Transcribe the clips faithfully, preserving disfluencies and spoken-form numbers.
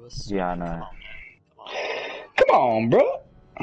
Lewis. Yeah, I know. Come on, bro.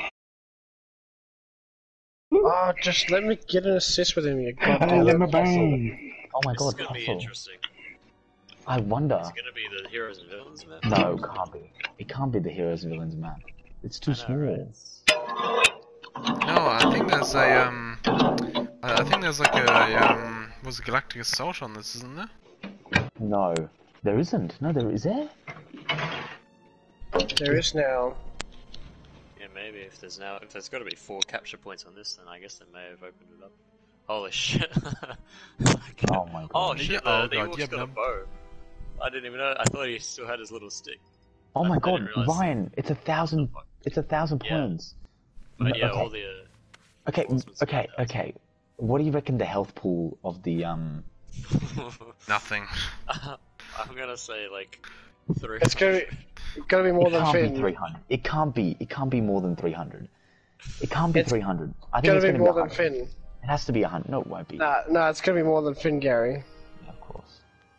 Oh, just let me get an assist with him, you goddamn. let me bang. Oh my This god, is gonna be Hustle. interesting. I wonder. Is it gonna be the heroes and villains map? No, it can't be. It can't be the heroes and villains map. It's too I know, small. right? No, I think there's a um, I I think there's like a um, was a Galactic Assault on this, isn't there? No, there isn't. No, there is there. There is now. Yeah, maybe if there's now if there's got to be four capture points on this, then I guess they may have opened it up. Holy shit! Oh my god. Oh shit! Oh The, the god, Ewok's yeah, got a no. bow. I didn't even know. I thought he still had his little stick. Oh my I god, didn't realise- Ryan, it's a thousand. It's a thousand Yeah. points. But No, yeah, okay. all the. Uh, Okay, Enforcement's okay, about okay. What do you reckon the health pool of the um? Nothing. I'm gonna say like three. It's gonna be, gonna be more It than can't be Finn. three hundred. It can't be. It can't be more than three hundred. It can't be It's three hundred. I think Gonna it's be gonna more be than one hundred. Finn. It has to be a hundred. No, it won't be. Nah, nah, it's gonna be more than Finn, Gary. Yeah, of course.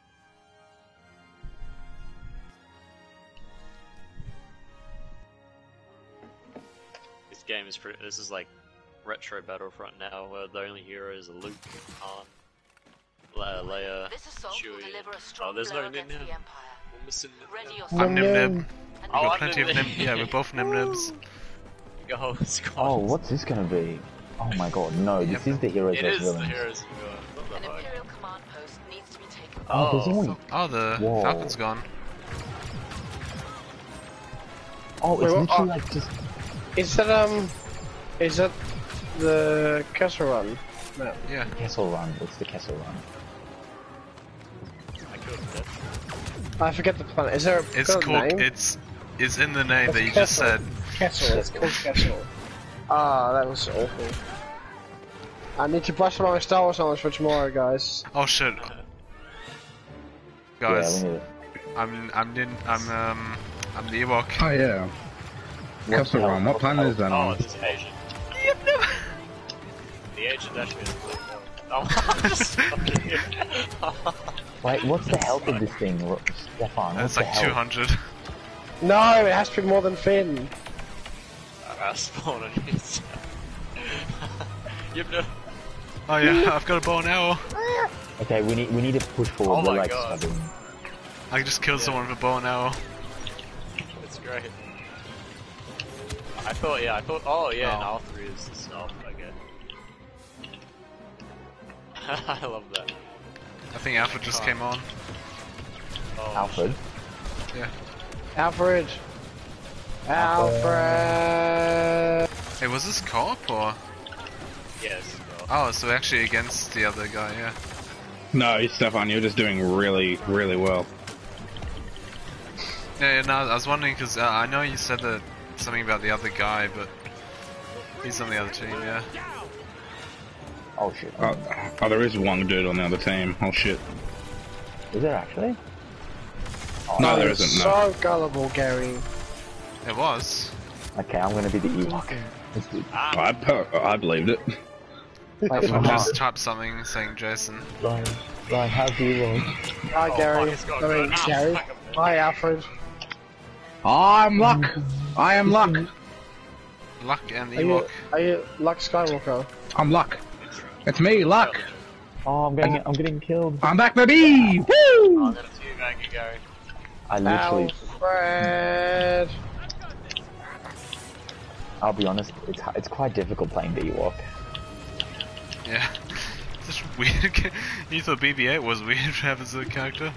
This game is pretty. This is like retro Battlefront now, where the only heroes are Luke, Han, Le Leia, This assault will Chewie. deliver a Oh, strong there's blow no against Nim the Nim. Empire. We're missing Nim Ready Nim. yourself. I'm Nim Nib. And We've Oh, got I'm plenty of Nim Nim. Nib. Yeah, we're both Nim Nibs. Go, squad. Oh, what's this gonna be? Oh my god, no! This is the heroes It versus is the villains. heroes and villains, not the An Horde. Imperial command post needs to be taken. Oh, there's Oh. only. Oh, the Whoa. Falcon's gone. Oh, it's Wait, what- literally oh. like just. Is that um? Is that the Castle Run? No. Yeah. Kessel Run. It's the Kessel Run. I killed him dead. I forget the planet. Is there a, It's got a called. name? It's it's in the name It's that you just Kessel. said. Kessel. It's called Kessel. Ah, that was awful. I need to brush up on my Star Wars knowledge for tomorrow, guys. Oh shit. Yeah, Guys, we need it. I'm I'm in, I'm um I'm the Ewok. Oh yeah. Castle the hell? Run. What planet is that Oh, on? it's an agent. The agent actually is blue. Oh, I'm just fucking here. Wait, what's the health of this thing, What- Stefan? What's It's the like health? two hundred. No, it has to be more than Finn. I spawned on his. Yep, no. Oh yeah, I've got a bow and arrow. Okay, we need we need to push forward. Oh We're my like God. struggling. I just killed someone with a bow and arrow. It's great. I thought, yeah, I thought, oh yeah, Oh. and R three is the stealth, I get. I love that. I think Alpha just came on. Oh, Alfred. Yeah. Alfred. Alfred. Hey, was this co-op or? shit. Yes, well, Oh, so actually against the other guy, yeah. No, Stefan, you're just doing really, really well. Yeah, yeah no, I was wondering because uh, I know you said that something about the other guy, but he's on the other team, yeah. Oh shit. Oh, oh, there is one dude on the other team. Oh shit. Is there actually? Oh, No, Oh, there you're isn't. No. So gullible, Gary. It was. Okay, I'm gonna be the Ewok. Let's do I per I believed it. Wait, I Ryan, just typed something saying Jason. Ryan, Ryan, how's the Ewok? Hi, Oh, Gary. fuck, it's got I mean, good. Ah, Gary. fuck, I'm dead. Hi, Alfred. I'm Luck. I am Luck. Luck and the Are you, Ewok. are you Luke Skywalker? I'm Luck. It's me, Luck. Oh, I'm getting I'm getting killed. I'm back, baby. Woo! Oh, I'm gonna teabag you, Gary. I literally, Alfred. I'll be honest, it's it's quite difficult playing the Ewok. Yeah. Such weird. ca- You thought B B eight was weird to have as a character?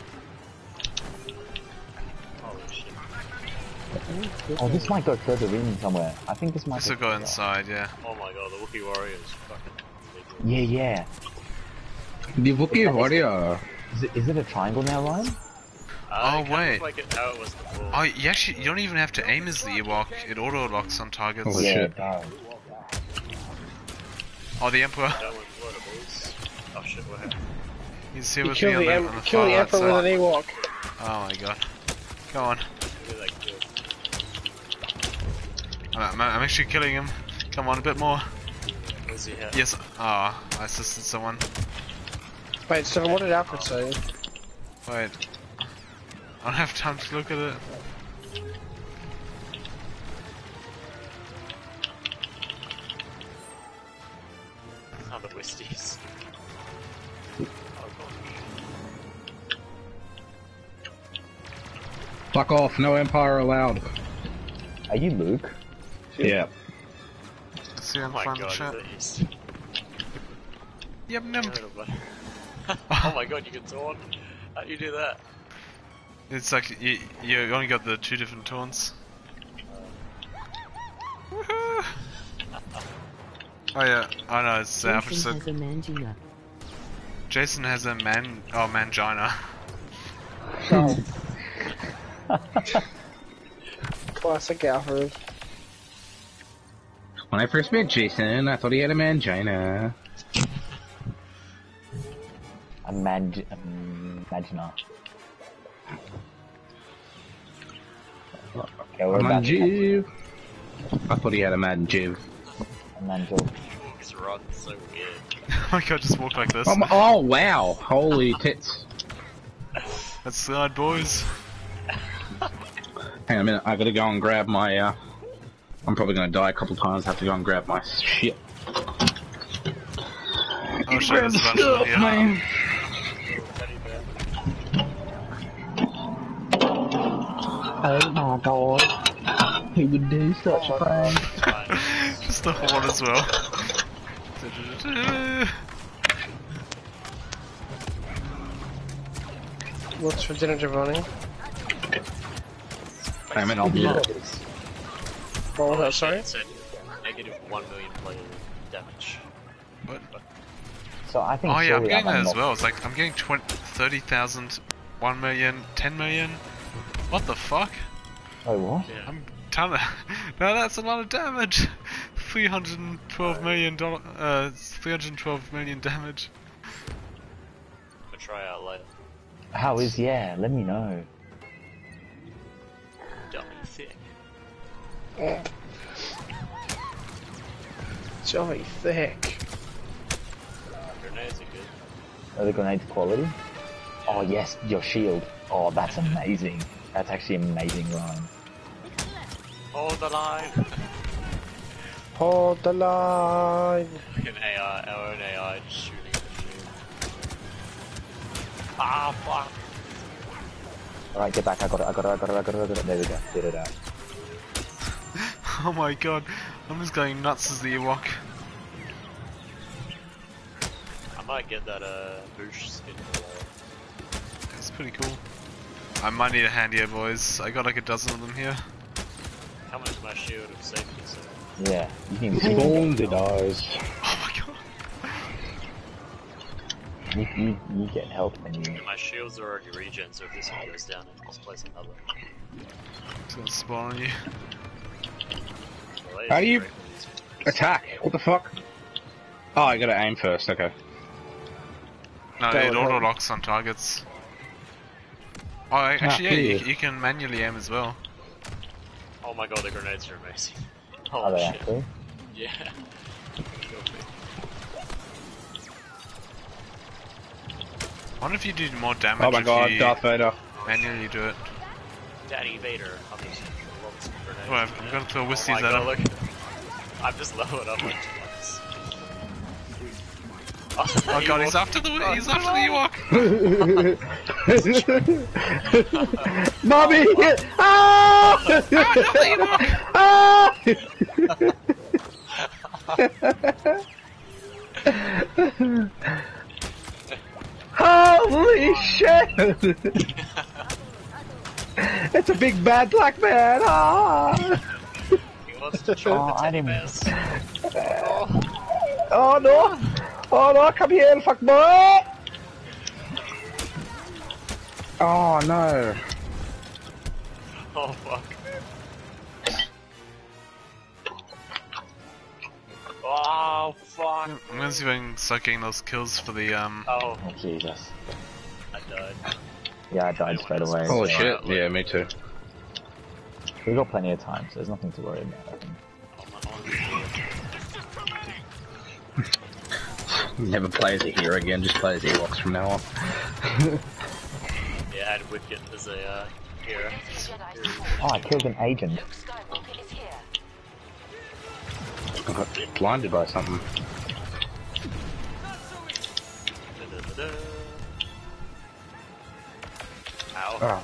Holy shit. Oh, this might go further in somewhere. I think this might. This will go inside, yeah. Oh my god, the Wookiee warrior is fucking ridiculous. Yeah, yeah. The Wookiee warrior. Is it, is it a triangle now, Ryan? Uh, Oh, it kind of wait. Like it, how it was before. Oh, you actually you don't even have to aim as the Ewok. It auto locks on targets. Holy yeah, shit. it does. Oh, the Emperor. That one, what it was. Oh shit, what happened? He's here You with kill me on the, the, em on the kill far the right Emperor side. with an Ewok. Oh my god. Go on. Look at that kill. I'm, I'm, I'm actually killing him. Come on, a bit more. What does he have? Yes. Ah, oh, I assisted someone. Wait, so what did Alfred say? Wait. I don't have time to look at it. twisties. Oh god. Fuck off, no Empire allowed. Are you Luke? Yeah. Let's see if I Oh can my find the god, chat. is Yep, that nem. east? Oh my god, you can taunt? How do you do that? It's like you, you only got the two different taunts. Woohoo! Oh yeah, I know, it's uh, Jason has a mangina. Jason has a man, oh, mangina. Oh. Classic Alfred. When I first met Jason, I thought he had a mangina. A mag... Um, Magina. Okay, we're A about to manjiv. I thought he had a mad jiv. a Manjil. This rod is so weird. Oh my god, just walk like this. Oh, my, oh wow! Holy tits! Let's slide, boys. Hang on a minute, I gotta go and grab my. Uh, I'm probably gonna die a couple times. Have to go and grab my shit. Oh shit, there's a bunch of them here. man. Oh my god. He would do such a thing. Just the horn as well. What's for dinner, Giovanni? I mean, I'll be Yeah. What was that, sorry? It said negative one million player damage. What? So I think. Oh yeah, I'm surely getting I'm that as not- well. It's like I'm getting twenty, thirty thousand, one million, ten million. What the fuck? Oh what? Yeah. I'm ton of. No, that's a lot of damage. Three hundred twelve million dollar. Uh, three hundred twelve million damage. I'll try out later. How is yeah? Let me know. Dumb and thick. Jolly thick. Grenades are good. Are the grenades quality? Oh yes, your shield. Oh, that's amazing. That's actually amazing, Ryan. Hold the line! Hold the line. Like an A I, our own A I just shooting the shield. Ah, fuck! Alright, get back. I got it. I got it. I got it. I got it. I got it. There we go. Did it out. Oh my god, I'm just going nuts as the Ewok. I might get that uh, boosh skin for that. It's pretty cool. I might need a hand here, boys. I got like a dozen of them here. How much is my shield of safety? So Yeah. You can. Wounded eyes. Oh my god. You, you, you get help when you. my shields are already regen, so if this one goes down, I can just place another. It's gonna spawn on you. Well, How do you- great for these- Attack! What the fuck? Oh, I gotta aim first, okay. No, That it would auto help. locks on targets. Oh, I- actually, Ah, yeah, you, good. you can manually aim as well. Oh my god, the grenades are amazing. Are Holy they shit. actually? Yeah. I wonder if you do more damage Oh my if god, you Darth Vader. manually do it. Daddy Vader. I'm just lobbing some grenades. Well, I'm gonna throw Oh whisties my at god, him. look. I've just leveled up like twice. Oh god, he's after the he's after the Ewok. Mommy! Ah! Ah! Holy shit! It's a big bad black man! Ah! He wants to choke Oh, the I teddy didn't- bears. Oh no! Oh no, come here, fuck boy! Oh no. Oh fuck. Oh fuck. I'm gonna see if I can start getting those kills for the um. Oh, Oh Jesus. I died. Yeah, I died straight away. Holy Yeah. shit, yeah, me too. We've got plenty of time, so there's nothing to worry about. I think. Oh, my arm's Never play as a hero again, just play as Ewoks from now on. Yeah, add Wicket as a uh, hero. Oh, I killed an agent. Luke Skywalker is here. I got blinded by something. Oh.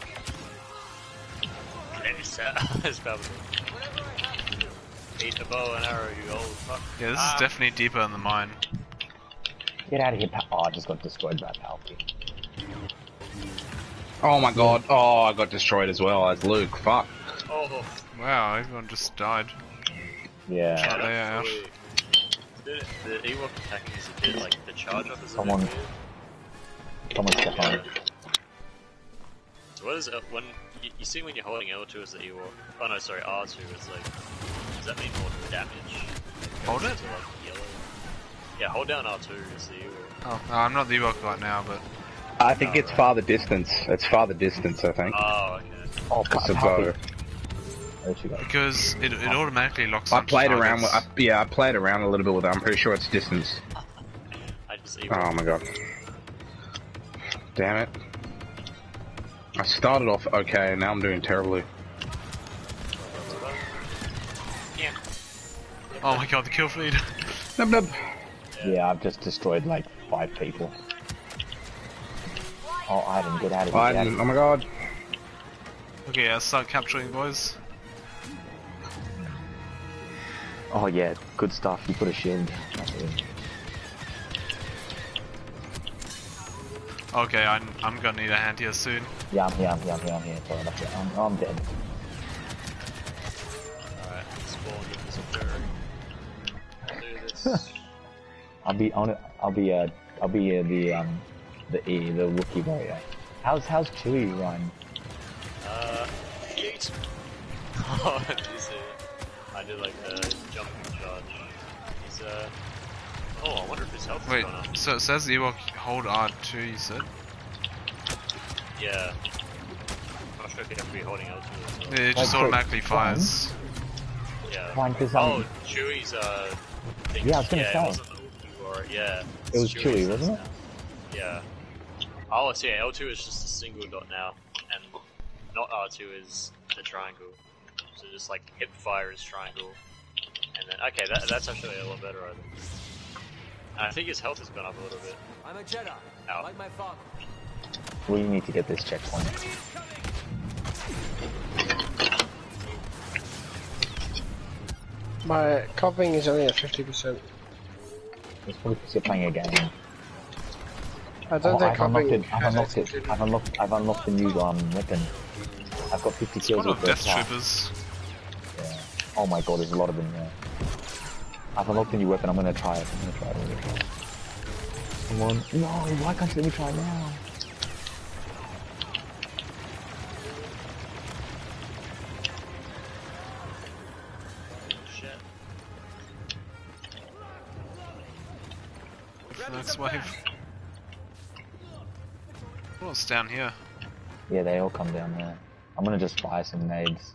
It's, uh, it's probably. Eat the bow and arrow, you old fuck. Yeah, this ah. is definitely deeper in the mine. Get out of here, Pal. Oh, I just got destroyed by Palpy. Oh my god. Oh, I got destroyed as well as Luke. Fuck. Oh. Wow, everyone just died. Yeah. Oh, they are out. The, the Ewok attacking is a bit like the charge up is a Someone- bit weird. Someone step on it. So what is it when you, you see when you're holding L two as the Ewok? Oh no, sorry, R two is like. Does that mean more damage? Hold it? To, like, yellow? Yeah, hold down R two as the Ewok. Oh, no, I'm not the Ewok right now, but I think it's farther distance. It's farther distance, I think. Oh, okay. Oh, It's a Palpy. bow. There she goes. because it, it automatically locks I onto played around with, I, targets. yeah, I played around a little bit with it. I'm pretty sure it's distance. I just Ewok. Oh my god. Damn it. I started off okay, now I'm doing terribly. Yeah. Oh my god, the kill feed. Nub nub. Yeah, I've just destroyed like five people. Oh, Iden, get out of here. I get out of didn't, here. oh my god. Okay, yeah, start capturing, boys. Oh yeah, good stuff. You put a shield. Okay, I'm, I'm gonna need a hand here soon. Yeah, I'm here, I'm here, I'm here, I'm here. Sorry, that's it. I'm, I'm dead. Alright, spawn with this fairy. Do this. I'll be on it. I'll be uh, I'll be uh, the um, the E, the Wookiee warrior. How's how's Chewie run? Uh, yeet. Oh, did you see it? I did like the jumping charge. He's uh. Oh, I wonder if his health Wait, is gone up. so it says the Ewok hold R two, you said? Yeah. I'm not sure if you have to be holding L two as well. It just Like, automatically fine. fires. Yeah. Fine, 'cause, Oh, um, Chewie's uh. Thing. Yeah, I was gonna yeah, say. It wasn't the Wookiee war, yeah. It was Chewie's Chewie, is wasn't it? now. Yeah. Oh, so yeah, L two is just a single dot now, and not R two is the triangle. So just like hip fire is triangle, and then okay, that, that's actually a lot better, I think. And I think his health has gone up a little bit. I'm a Jedi, Ow. like my father. We need to get this checkpoint. My copying is only at fifty percent. It's probably because you're playing a game. I don't Oh, think I've unlocked copying it. I've unlocked it. I've unlocked. I've unlocked the new um weapon. I've got fifty kills What are with the Death attack. Troopers? Yeah. Oh my god, there's a lot of them there. I've unlocked the new weapon. I'm gonna try it. I'm gonna try it. I'm gonna try it. Come on. No, why can't you let me try it now? Shit. For the next wave. What's down here? Yeah, they all come down there. I'm gonna just fire some nades.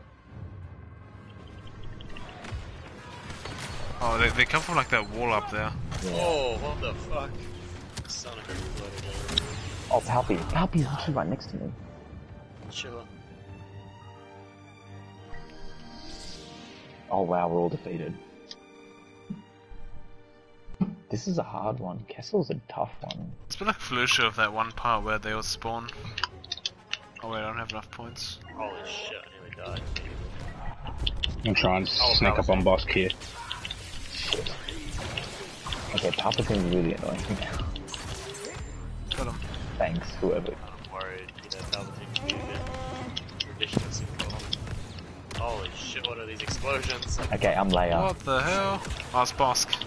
Oh, they, they come from like that wall up there. Yeah. Oh, what the fuck? Son of a bloody Oh, Palpy. Palpy's actually right next to me. chiller. Oh wow, we're all defeated. This is a hard one. Kessel's a tough one. It's been like Felicia of that one part where they all spawn. Oh wait, I don't have enough points. Holy shit, I nearly died. I'm trying to Oh, sneak up on Boss Kid. Okay, Palpatine's really annoying. Got him. Thanks, whoever. I'm worried that Palpatine could be a bit ridiculous. Holy shit, what are these explosions? Okay, I'm Leia. What the hell? Oh, it's Bosk.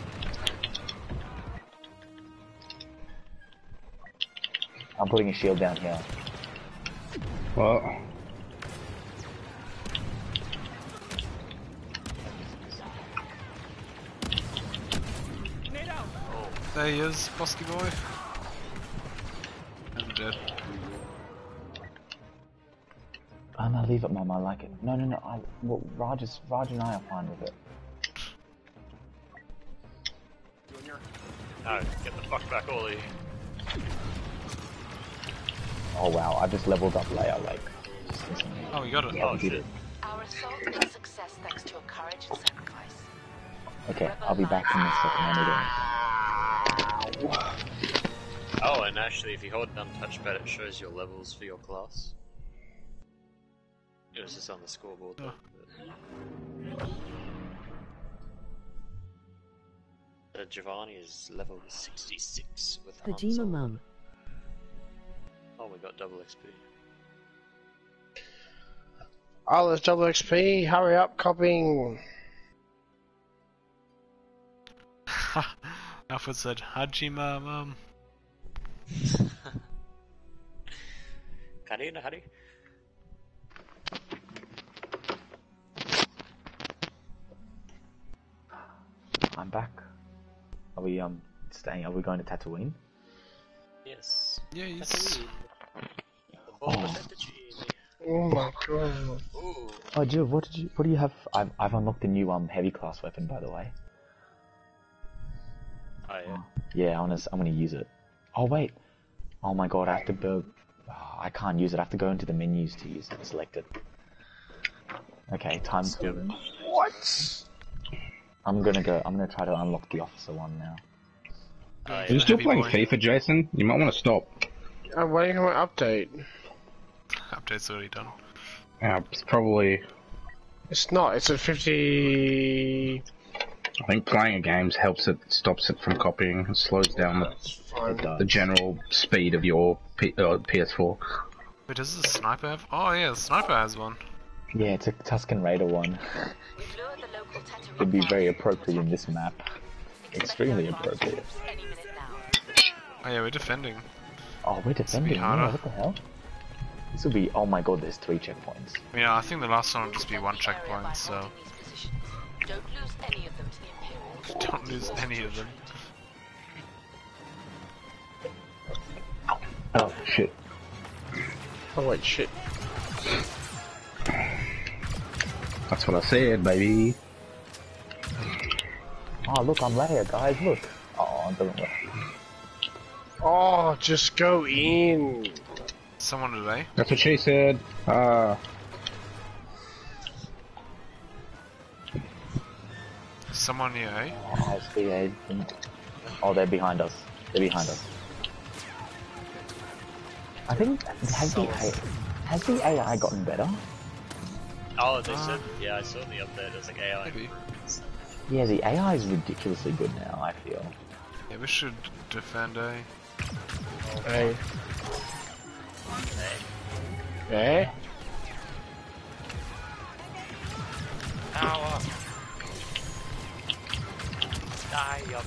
I'm putting a shield down here. Well, There he is, Bosky boy. I'm dead. Oh no, leave it, Mom. I like it. No, no, no. I, well, Raj, is, Raj and I are fine with it. No, get the fuck back, Ollie. Oh wow, I just leveled up Leia, like, just instantly. Oh, we got it. Yeah, Oh we did shit. it. Our assault is a success thanks to your courage and sacrifice. Okay, I'll be back in a second. I need it. Oh, and actually, if you hold down touchpad, it shows your levels for your class. It was just on the scoreboard. Though, but... uh, Giovanni is level sixty-six with Hajima Hanzo. Mum. Oh, we got double X P. Oh, there's double X P. Hurry up, copying. Alfred said, Hajima Mum. Karina, Hari? I'm back. Are we um staying? Are we going to Tatooine? Yes. Yeah, he's... Tatooine. The ball of Tatooine. Oh my god. Ooh. Oh, Jill, what did you? What do you have? I've I've unlocked a new um heavy class weapon, by the way. Oh yeah. Yeah, I wanna I'm gonna use it. Oh wait. Oh my god, I have to go. Oh, I can't use it. I have to go into the menus to use it. Select it. Okay, time to. What? I'm gonna go. I'm gonna try to unlock the officer one now. Oh, Are yeah. you still Heavy playing boy. FIFA, Jason? You might want to stop. I'm waiting for my update. Update's already done. Uh, it's probably... It's not. It's at fifty. I think playing a game helps it, stops it from copying, and slows down the, It's fine. the general speed of your P, uh, P S four. Wait, does the sniper have? Oh yeah, the sniper has one. Yeah, it's a Tusken Raider one. We've lured the local Tatooine It'd be very bandits. appropriate in this map. Extremely appropriate. Any minute now. Oh yeah, we're defending. Oh, we're defending. Yeah, harder. what the hell? This will be. Oh my god, there's three checkpoints. Yeah, I think the last one will just be one Area by checkpoint, so holding these positions. Don't lose any of them to the Imperials. don't lose any of them. Oh, shit. Oh wait, shit. That's what I said, baby. Oh, look, I'm Leia, guys, look. Oh, it doesn't work. Oh, just go in. Someone today. That's what she said. Uh, Someone near, eh? Oh, I see a... Oh, they're behind us. They're behind us. I think... Has the, A- has the A I gotten better? Oh, they Uh, said. Yeah, I saw the update. It's like A I. Maybe. Yeah, the A I is ridiculously good now, I feel. Yeah, we should defend, eh? Hey. Hey. Power. Die, up.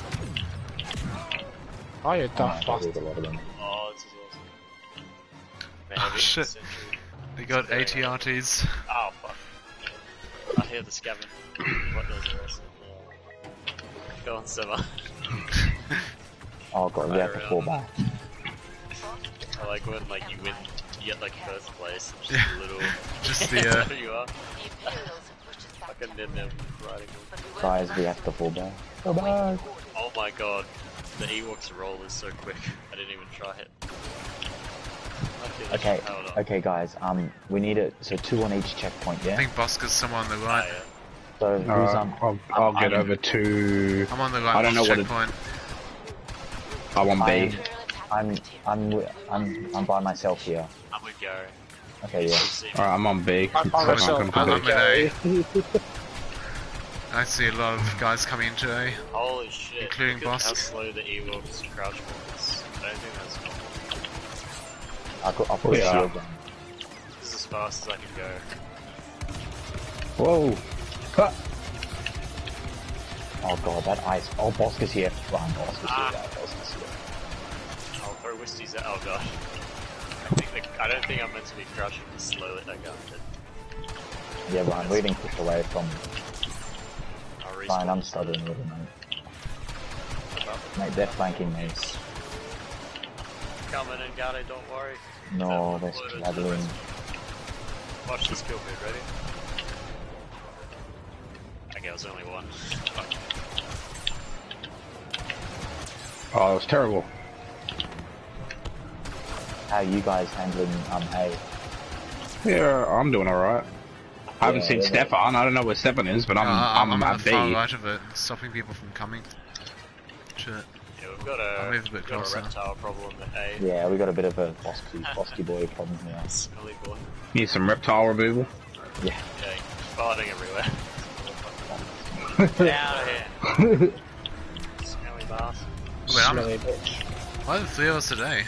Oh, you Oh, daft there's bastard. a lot of them. Oh, this is awesome. Man, Oh, heavy shit. century. They got A T R Ts. Oh fuck. I hear the scaven. What does the rest? Go on, Seba. Oh god, we have to Right fall around. back. I like when like you win, you get like first place. Just Yeah. a little. Just the, uh, There you are. The Imperials have pushed us back Fucking to did the them mountain, riding. but we won't Guys, give we up. have to fall back. Fall Waiting back! for orders. Oh my god, the Ewoks roll is so quick. I didn't even try it. Okay, Hold on. okay guys, um, we need it, so two on each checkpoint, I yeah? think Bosca's someone on the Ah, right. yeah. So, who's, uh, um, I'll, I'll get I'm- over to... I'm on the right I don't know what it- checkpoint. I want I'm, B. Imperial attack I'm, on Tatooine. I'm, wi- I'm, I'm by myself here. I'm with Gary. Okay, yeah. See me. Alright, I'm on B. I found Can't myself. come to I'm B. on with A. I see a lot of guys coming into A. Holy shit. Including Look at how Bosk. slow the Ewoks crouch was. I don't think that's normal. I'll, put- I'll put Yeah. a shield down. This is as fast as I can go. Whoa! Ah. Oh god, that ice. Oh, Bosk is here. Run, Bosk is Ah. here. Bosk is here. I'll throw Wisties at. Oh god. I think the, I don't think I'm meant to be crouching this slowly. I got it. Yeah, Ryan, we're getting pushed away from... I'll respawn. Fine, I'm struggling with it, mate. Mate, they're flanking me. Coming in, Gary, don't worry. No, That they're one floated to the struggling. rest. Watch this kill feed, ready? Okay, it was only one. Fuck. Oh, that was terrible. How are you guys handling, um, A? Yeah, I'm doing alright. I haven't Yeah, seen yeah. Stefan. I don't know where Stefan is, but I'm, Uh, I'm, I'm on at the B. far right of it, stopping people from coming. Shit. Yo. We've got a, I'll move a bit we've got a closer. reptile problem at A. Yeah, we got a bit of a bosky, bosky boy problem here. Smelly boy. Need some reptile removal. Yeah. Okay, farting everywhere. Get out of here. Smelly bastard. Wait, I'm, Smelly bitch. why are there three of us today?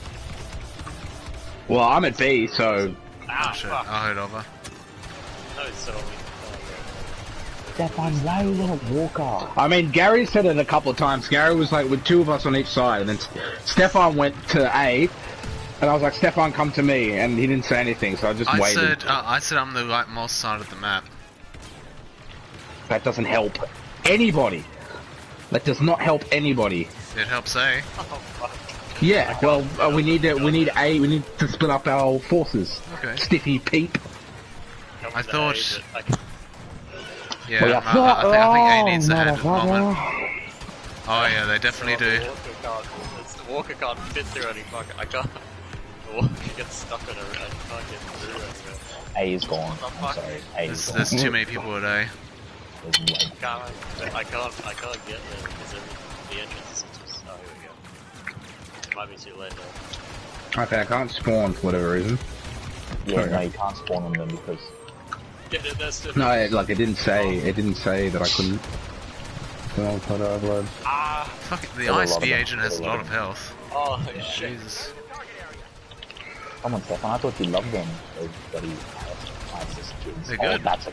Well, I'm at B, so Ah, Oh shit, fuck. I'll head over. No, it's so Stefan, why are you in a walker? I mean, Gary said it a couple of times. Gary was like with two of us on each side, and then Stefan went to A, and I was like, Stefan, come to me, and he didn't say anything, so I just I waited. said, uh, I said I'm the rightmost side of the map. That doesn't help anybody. That does not help anybody. It helps A. Oh, fuck. Yeah, well, uh, we need to, we need A, we need to split up our forces. Okay. Stiffy peep. Come I to thought- A, but I can- Yeah, Well, I, I, think, I think A needs to head at the motherfucker. moment. Oh yeah, they definitely the do. Walker can't, it's- the Walker can't fit through any fucking. I can't. The Walker gets stuck on a. I can't get through anywhere. A is gone. What the I'm fuck? sorry. A is There's, gone. there's too many people at A. There's way- I can't. I can't. I can't get there because every, the entrance is just. Oh, here we go. It might be too late though. Okay, I can't spawn for whatever reason. Yeah, no, you can't spawn on them because Get it, that's the. No, it, like it didn't say, it didn't say that I couldn't. Well, photo upload. Ah! Fuck it, the There's a lot I S of B them. agent has There's a a lot lot of of health. Oh, shit. Jesus. come on, Stefan. I thought you loved them. Those bloody ISIS kids. They're Oh, good. that's a.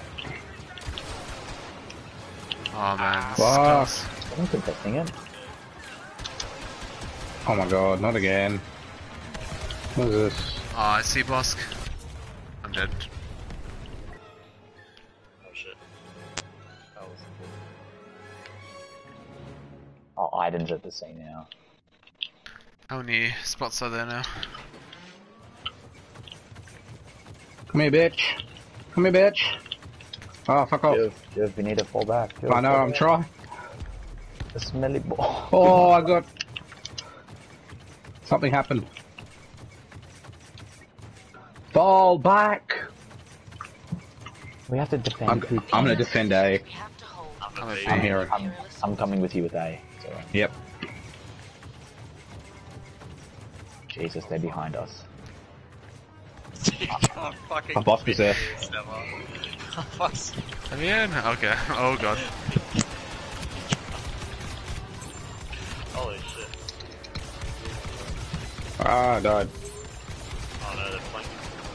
Oh man, this Fuck. is close. I'm contesting it. Oh my god, not again. What is this? Oh, I see Bosk. I'm dead. Oh shit. That was Oh, items at the scene now. How many spots are there now? Come here, bitch. Come here, bitch. Oh, fuck off. Jiv, Jiv, we need to fall back. Jiv, I know, fall I'm back. trying. The smelly ball. Oh, I got... Something happened. Fall back! We have to defend. I'm, who I'm gonna can. defend A. We have to hold. I'm I'm a a B. I'm here. I'm, I'm coming with you with A. So. Yep. Jesus, they're behind us. You can't fucking. My boss was there. Step up. Oh, fuck's Am you in? Okay. Oh god. Holy shit. Ah, I died. Oh no, they're flanking.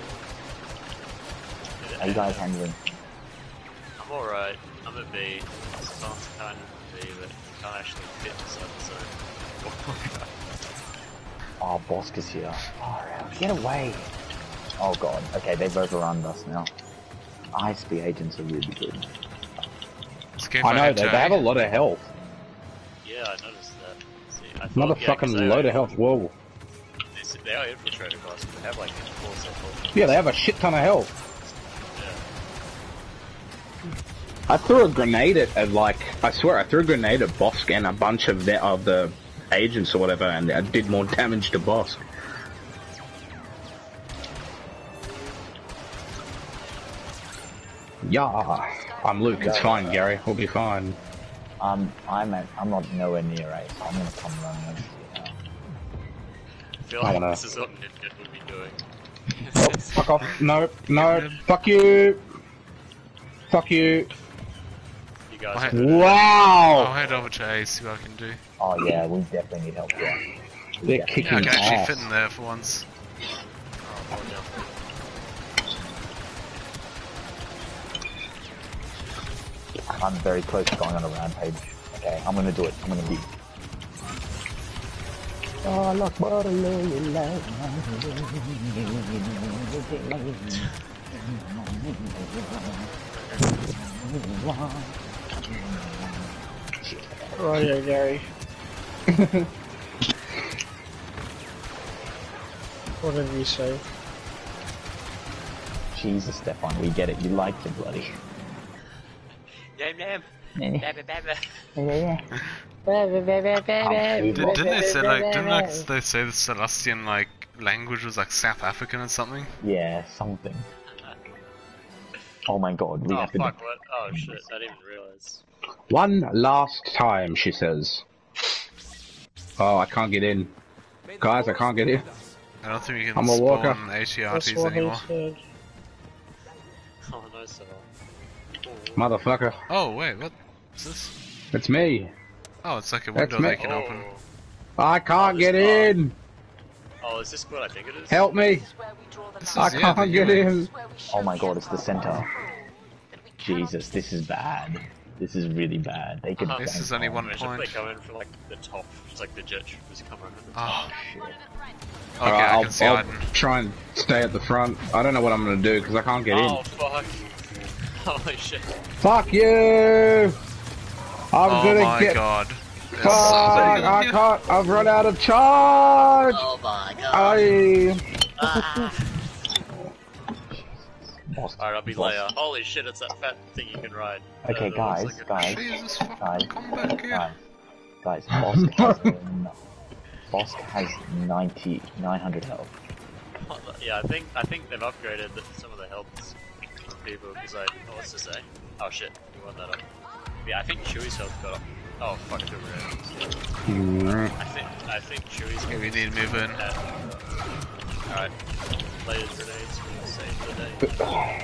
How you guys handling? I'm alright. I'm at B. Sounds kind of B, but can't actually fit inside the zone. Oh, Bosk is here. Far out. Get away. Oh god. Okay, they've overrun us now. I S B agents are really good. It's okay if I know, head they, to they have A. a lot of health. Yeah, I noticed that. See, I thought, Another yeah, fucking 'cause they load are- of health. Whoa. They, they are infiltrated boss. They have like four circles. Yeah, they have a shit ton of health. Yeah. I threw a grenade at, at like, I swear, I threw a grenade at Bosk and a bunch of the, of the agents or whatever, and I did more damage to Bosk. Yeah, I'm Luke. It's fine, Gary. We'll be fine. Um, I'm at, I'm not nowhere near A, so I'm gonna come run over to you now. I feel I like wanna- this is what Nidget would be doing. Oh, fuck off. No, no. Fuck you. Fuck you. You guys Why- are good. I'll Wow. head over to A, see what I can do. Oh yeah, we definitely need help here. They're Yeah, kicking Yeah, I can actually ass. fit in there for once. Oh, more down. I'm very close to going on a rampage. Okay, I'm gonna do it. I'm gonna be. Oh, look, what a Oh yeah, Gary. Whatever you say. Jesus, Stefan, we get it. You like the bloody. Yam yam. Yeah. Babba babba. Did, didn't they say like, didn't like, they say the Celestian like language was like South African or something? Yeah, something. Oh my god, we Oh have to. fuck, what? Oh shit, I didn't even realize. One last time, she says. Oh, I can't get in. Guys, I can't get in. I don't think we can I'm a walker. spawn A T R That's Ts what he anymore. said. Oh no, sir. Motherfucker. Oh wait, what is this? It's me. Oh, it's like a That's window me. they can open. I can't get in. Oh, is this what I think it is? Help me. This is where we draw the This line. I is- yeah, can't the get U A. in. This is where we show Oh my the god, it's the outlaws center. that we cannot Jesus, this is bad. This is really bad. They could. Uh-huh. This bank is only on- one Imagine if they point. come in from like the top, it's like the jet troopers come around the top. Oh, Shit. okay, Alright, I I'll, can see I'll Iden. try and stay at the front. I don't know what I'm gonna do because I can't get Oh in. fuck! Holy shit! Fuck you! I'm Oh gonna my get. god. There's Fuck! somebody I here. can't. I've run out of charge. Oh my god! I. Boss, Alright, I'll be boss. Leia. Holy shit, it's that fat thing you can ride. Okay, Uh, that guys, looks like a- guys, Jesus fucking guys, come back here. guys, guys. Bosk has n- Bosk has ninety nine hundred health. Yeah, I think I think they've upgraded the, some of the health for people because I. Oh, what's to say? Oh shit, we want that up. Yeah, I think Chewie's health got up. Oh fuck, it over. I think I think Chewie's. Okay, we need to move in. Alright, latest grenades. We'll save the day.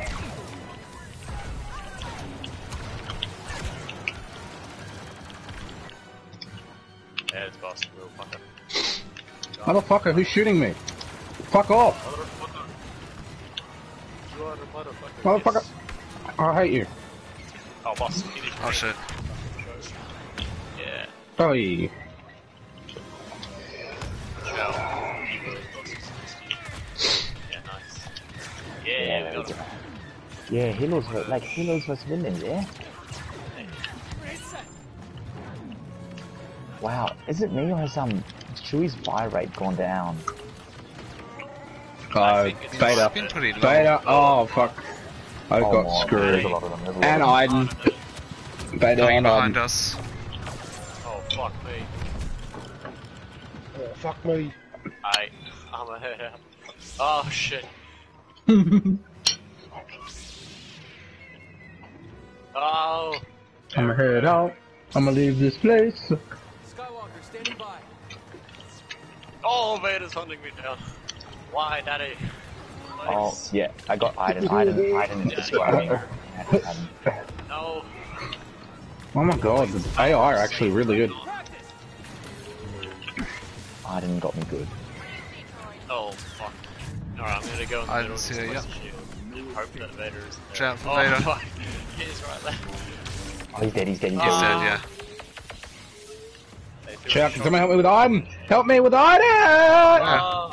Yeah, it's Boston, little fucker. Motherfucker, who's shooting me? Fuck off, Motherfucker. You are a motherfucker. motherfucker! Yes. I hate you. Oh, boss. you need to- Oh shit. Yeah. Oh, Ciao. Yeah, nice. Yeah, we got him. Yeah, heroes were like heroes was villains, yeah. Wow, is it me or has um Chewie's fire rate gone down? Oh, think it's- beta. It's been pretty low. Beta. Oh, fuck. I Oh, got my, screwed. There's a lot of them. There's a lot And of them. Iden. Beta Coming and behind Iden. us. Oh, fuck me. Oh, fuck me. I. I'm a head out. Oh, shit. Oh. I'ma head out. I'ma leave this place. Skywalker, standing by. Oh, Vader's hunting me down. Why, daddy? Oh Please. yeah, I got Iden. Iden. Iden is describing. Iden. No. Oh my god, the A I are actually really good. Iden got me good. Oh, fuck. Alright, I'm gonna go in the I middle. didn't see just it, place yep. a shield and hope that Vader is there. Watch out for oh, Vader. fuck. He's right there. Oh, he's dead. He's dead. He's He's dead. dead, yeah. They threw a Chuck, can shot. someone help me with Iden? Help me with Iden! Oh.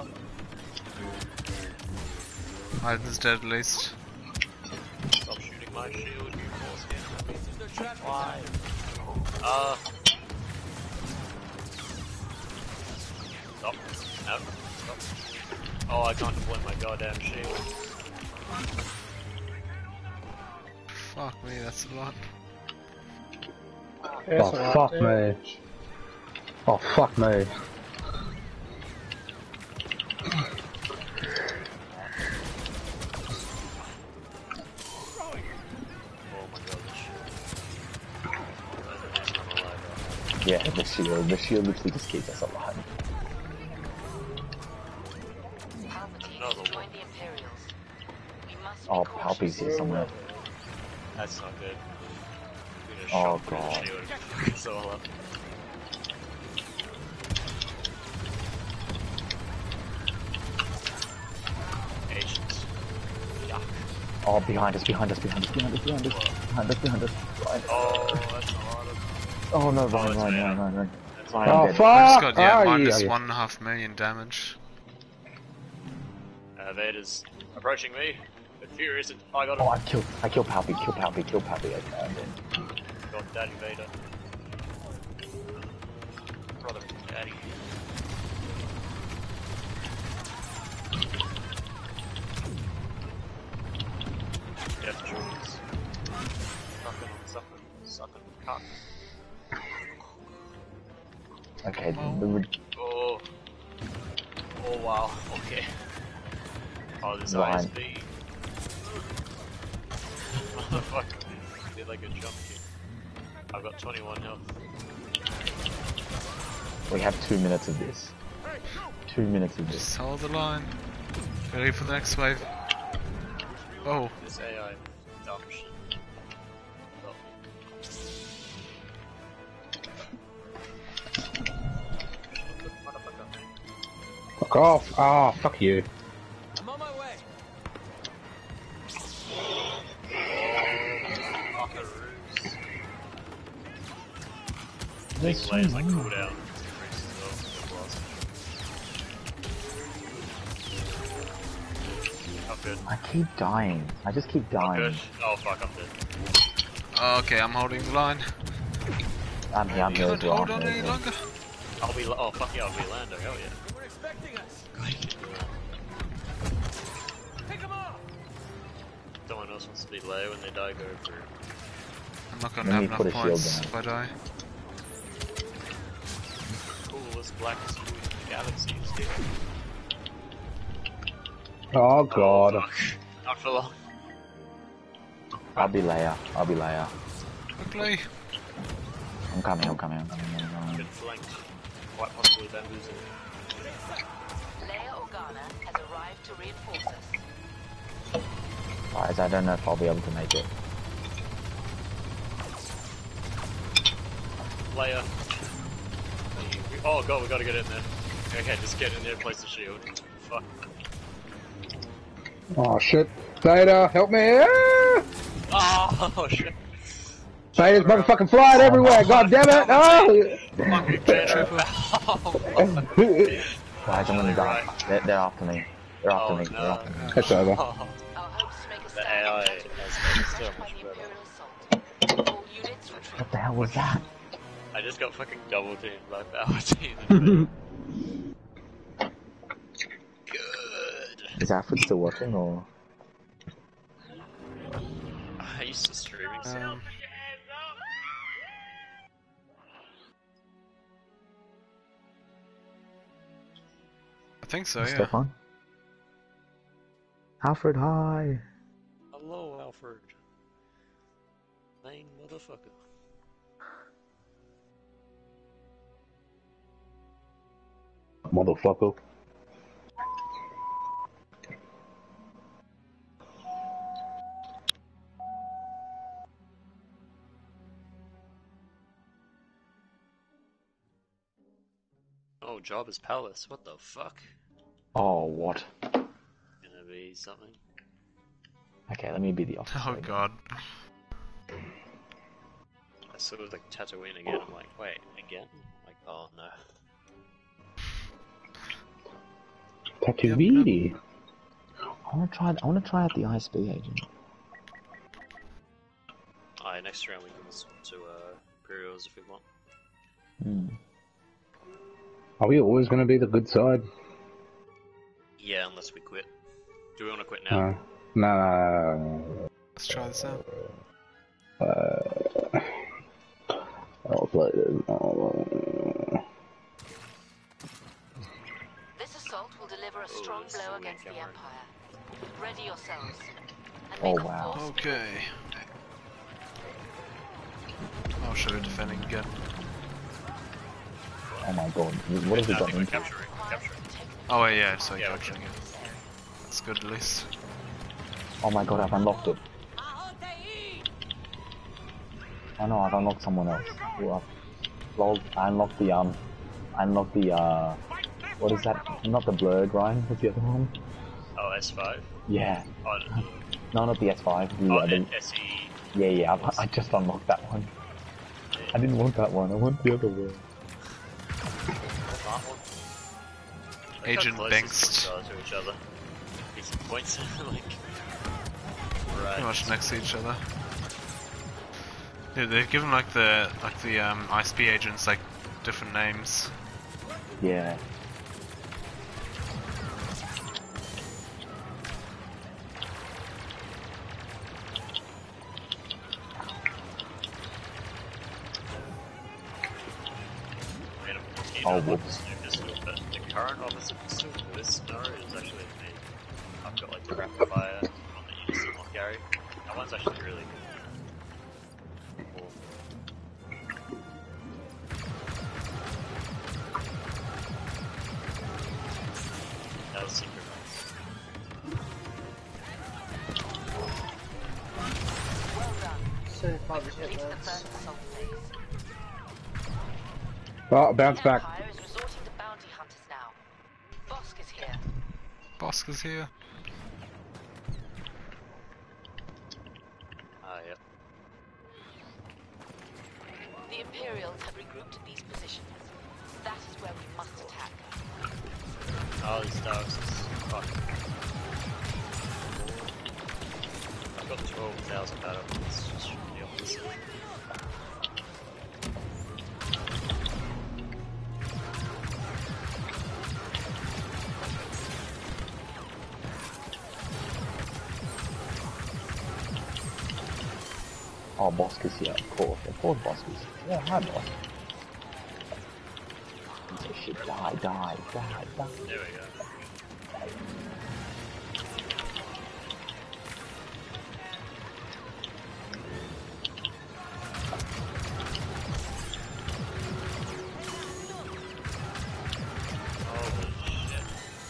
Iden's dead at least. Stop shooting my shield, you foreskin. They're trapped. Why? Uh. Stop. No. Stop. Oh, I can't deploy my goddamn shield. Fuck me, that's a lot. Yes, Oh, alright, fuck yeah. me. Oh, fuck me. Oh my god, this shield. That's not alive, Yeah, the shield. The shield literally just keeps us alive. Palpatine Another has one. joined the Imperials. We must be Oh, cautious. Palpy's here somewhere. That's not good. We just Oh, shot through the God. shield and fucked us all up. Patience. Yuck. Oh, behind us, behind us, behind us, behind us, behind us, behind us, behind us. Ryan. Oh, that's a lot of. Oh no, Oh, Ryan, it's Ryan, Vader. Ryan, Ryan, Ryan. That's Ryan, Oh, I'm dead. I fuck! just got, yeah, Oh, minus yeah. one and a half million damage. Uh, Vader's approaching me. But furious. and- Oh, I got Oh, him. I killed, I killed Palpy, kill Palpy, kill Palpy. Okay, I'm dead. Got Daddy Vader. Brother Daddy. Death jewels. Sucking on sucking, sucking cock. Okay, the, the, Oh. Oh wow, okay. Oh, this Ryan. I S B. Motherfucker. Did like a jump kick. I've got twenty-one health. We have two minutes of this. Two minutes of this. Just hold the line. Ready for the next wave. Oh. This A I dumb shit. Oh. Fuck off. Oh, fuck you. I'm on my way. I think Lay's like cooldown. I'm good. I keep dying. I just keep I'm dying. good. Oh fuck, I'm dead. Okay, I'm holding the line. I'm here, I'm You here as can't well. hold I'm on here any as well. longer. I'll be. Oh fuck yeah, I'll be Lando. Hell yeah. They weren't expecting us. Pick 'em off. Someone else wants to be Leia when they die. Go for it. I'm not gonna Let have me enough put a shield points down. if I die. Coolest blackest food in the galaxy, dude. Oh god. Oh, fuck. Not for long. I'll be Leia. I'll be Leia. Quickly. I'm coming, I'm coming, I'm coming, I'm coming. Been flanked. Quite possibly bamboozled. Leia Organa has arrived to reinforce us. Guys, I don't know if I'll be able to make it. Leia. Oh god, we gotta get in there. Okay, just get in there and place the shield. Fuck. Oh shit. Theta, help me! Ah! Oh shit. Theta's motherfucking flying everywhere, god damn it! Oh! Fucking Trooper. Guys, I'm gonna die. They're, they're after me. They're after Oh me. They're no. after me. It's over. Oh. Our hopes to make a The stand A I are has so by much the better. Imperial assault. All units retreat. What the hell was that? I just got fucking double teamed by our team. Good. Is Alfred still watching or? I used to streaming so. Um, I think so, yeah. Stefan? Alfred, hi! Hello, Alfred. Main motherfucker. Motherfucker. Oh, Jabba's palace. What the fuck? Oh, what? Gonna be something. Okay, let me be the officer. Oh again. god. I saw it was like Tatooine again. I'm like, wait, again? I'm like, oh no. Tatooine. I wanna try, I wanna try out the I S B agent. Alright, next round we can swap to uh, Imperials if we want. Hmm. Are we always gonna be the good side? Yeah, unless we quit. Do we want to quit now? No. No, no, no, Let's try this out. no. Uh, I'll play this. Uh, This assault will deliver a strong Oh, blow sweet against the camera. Empire. Ready yourselves. And Oh, make a wow. force Okay. Oh shit, we're defending again. Oh my god, what have we I got think we're into? capturing. Capturing. Oh wait, yeah, so Yeah, you're we're capturing it. That's good at least. Oh my god, I've unlocked it. Oh no, I've unlocked someone else. Well, lol, I unlocked the, um, I unlocked the, uh, what is that? Not the blurred, Ryan, what's the other one? Oh, S five? Yeah. Oh, No, not the S five. The, oh uh, the, and S E. yeah, yeah, I, I just unlocked that one. I didn't want that one, I want the other one. Agent Bengst. To each other. Decent points. like, right. Pretty much next to each other. Yeah, they've given like the like the um, I S P agents like different names. Yeah. Oh, whoops. But the current opposite pistol for this scenario is actually me. I've got like the rapid fire on the instant lock Gary. That one's actually really good. Cool. seventy-five hit Complete the lance. first assault phase. Oh, bounce The back. Empire is resorting to bounty hunters now. Bosk is here. Bosk is here. Ah, yep. The Imperials have regrouped at these positions. That is where we must attack. Oh, this Star Wars is fuck. I've got twelve thousand battle points, just from the opposite. Oh, Bosk is here, of course. Of course, Bosk is here. Yeah, hi, Bosk. Piece of shit, die, die, die, die. There we go. Holy shit.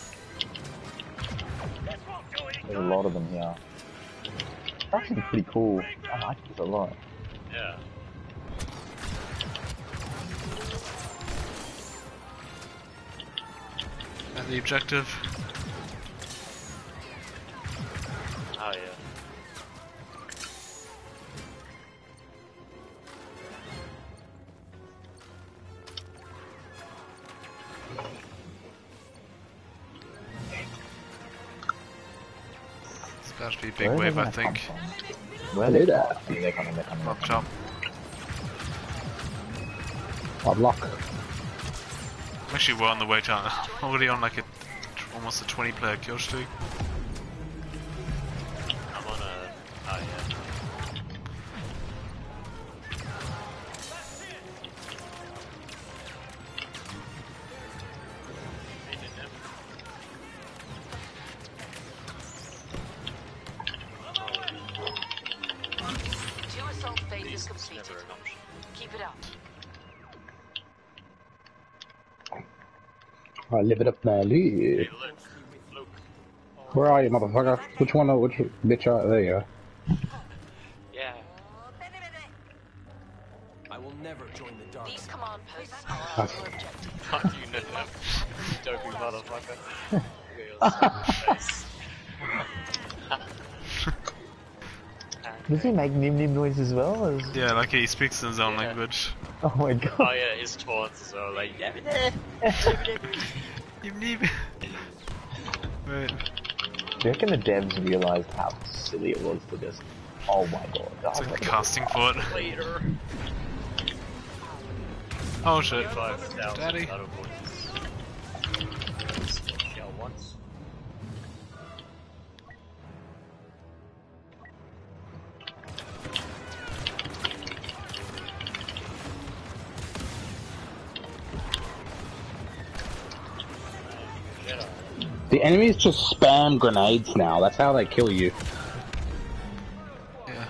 There's a lot of them here. It's actually pretty cool. I like this a lot. Yeah. At the objective. Oh yeah. It's about to be a big Where are they wave, I gonna come think. from? Where are they coming? They're coming, they're coming. Up top. Hard luck. I'm actually well on the way to already on like a almost a twenty player kill streak. I'm on a. Oh yeah. Two assault phases It's completed. never an option. Keep it up. I live it up now, Hey, Lee. look. Look. Where are you, motherfucker? Which one? Which bitch are there? You are. Yeah. I will never join the dark. These command posts are our objective. Fuck you, know that. Dopey motherfucker. Look at your face. Does he make nim nim noise as well? As... Yeah, like he speaks in his own Yeah. language. Oh my god. Oh yeah, his taunts as well, like yeah. You need. Wait. Do you reckon the devs realized how silly it was to just... Oh my god. It's Oh like my a god. casting foot. Later. Oh shit. Five thousand Daddy. battle points. Shell once. Jedi. The enemies just spam grenades now. That's how they kill you. Yeah.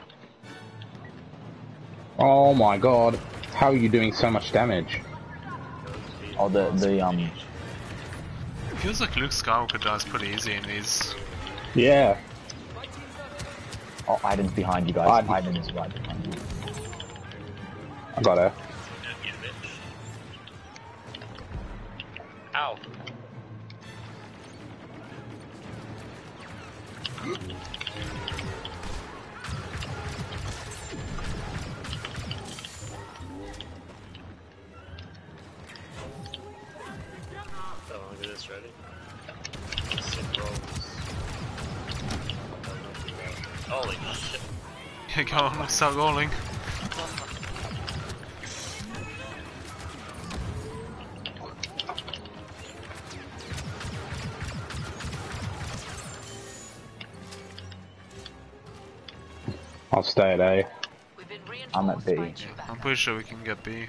Oh my god. How are you doing so much damage? Oh, the, the, um... Feels like Luke Skywalker dies pretty easy in these. Yeah. Oh, Iden's behind you guys. Iden. Iden is right behind you. I got her. Ow. Oh, look at this, ready? Sick rolls. Holy shit. Yeah, go on, let's start rolling. I'll stay at A. We've been I'm at reinforced B. by two I'm batteries. pretty sure we can get B.